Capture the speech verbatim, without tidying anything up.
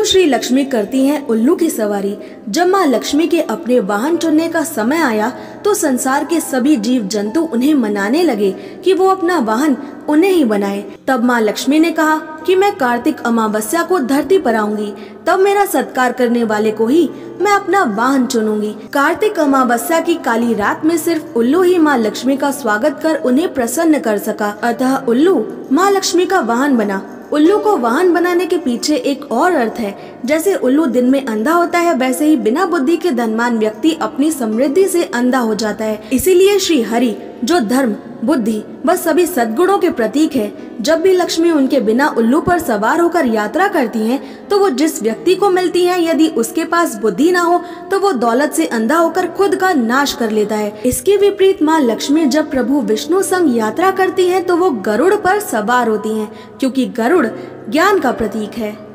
श्री लक्ष्मी करती हैं उल्लू की सवारी। जब माँ लक्ष्मी के अपने वाहन चुनने का समय आया तो संसार के सभी जीव जंतु उन्हें मनाने लगे कि वो अपना वाहन उन्हें ही बनाए। तब माँ लक्ष्मी ने कहा कि मैं कार्तिक अमावस्या को धरती पर आऊंगी, तब मेरा सत्कार करने वाले को ही मैं अपना वाहन चुनूंगी। कार्तिक अमावस्या की काली रात में सिर्फ उल्लू ही माँ लक्ष्मी का स्वागत कर उन्हें प्रसन्न कर सका। अतः उल्लू माँ लक्ष्मी का वाहन बना। उल्लू को वाहन बनाने के पीछे एक और अर्थ है। जैसे उल्लू दिन में अंधा होता है, वैसे ही बिना बुद्धि के धनवान व्यक्ति अपनी समृद्धि से अंधा हो जाता है। इसीलिए श्री हरि, जो धर्म, बुद्धि व सभी सद्गुणों के प्रतीक है, जब भी लक्ष्मी उनके बिना उल्लू पर सवार होकर यात्रा करती हैं, तो वो जिस व्यक्ति को मिलती हैं, यदि उसके पास बुद्धि ना हो तो वो दौलत से अंधा होकर खुद का नाश कर लेता है। इसके विपरीत माँ लक्ष्मी जब प्रभु विष्णु संग यात्रा करती हैं, तो वो गरुड़ पर सवार होती हैं, क्योंकि गरुड़ ज्ञान का प्रतीक है।